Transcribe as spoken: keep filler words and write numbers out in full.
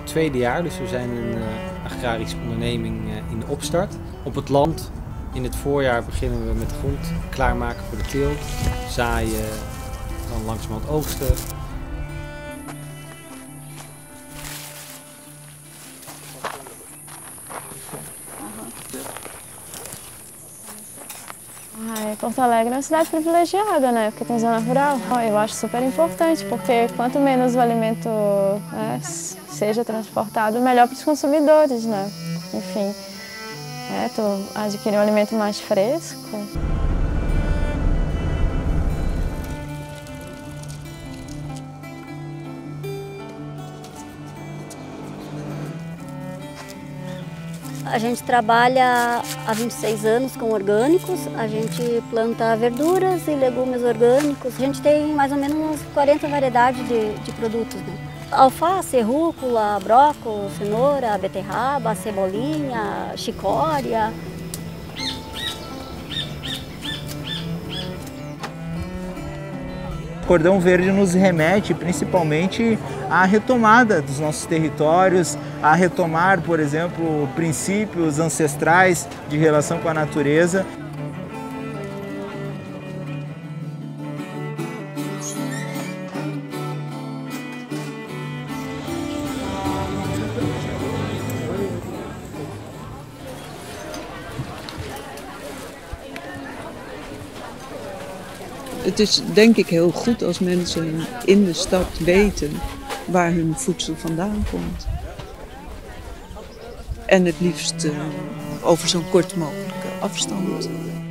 tweede jaar, dus we zijn een uh, agrarische onderneming uh, in de opstart. Op het land, in het voorjaar beginnen we met de grond klaarmaken voor de teelt, zaaien, dan langzamerhand oogsten. Ai, Porto Alegre é uma cidade privilegiada, né? Porque tem zona rural. Eu acho super importante, porque quanto menos o alimento né, seja transportado, melhor para os consumidores, né? Enfim, é, tu adquirir um alimento mais fresco. A gente trabalha há vinte e seis anos com orgânicos, a gente planta verduras e legumes orgânicos. A gente tem mais ou menos umas quarenta variedades de, de produtos, né? Alface, rúcula, brócolis, cenoura, beterraba, cebolinha, chicória. O Cordão Verde nos remete principalmente à retomada dos nossos territórios, a retomar, por exemplo, princípios ancestrais de relação com a natureza. Het is denk ik heel goed als mensen in de stad weten waar hun voedsel vandaan komt. En het liefst uh, over zo'n kort mogelijke afstand.